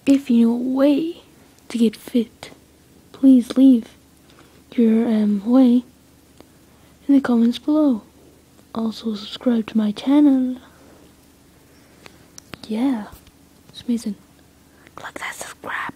If you know a way to get fit, please leave your way in the comments below. Also subscribe to my channel. Yeah, it's amazing. Click that subscribe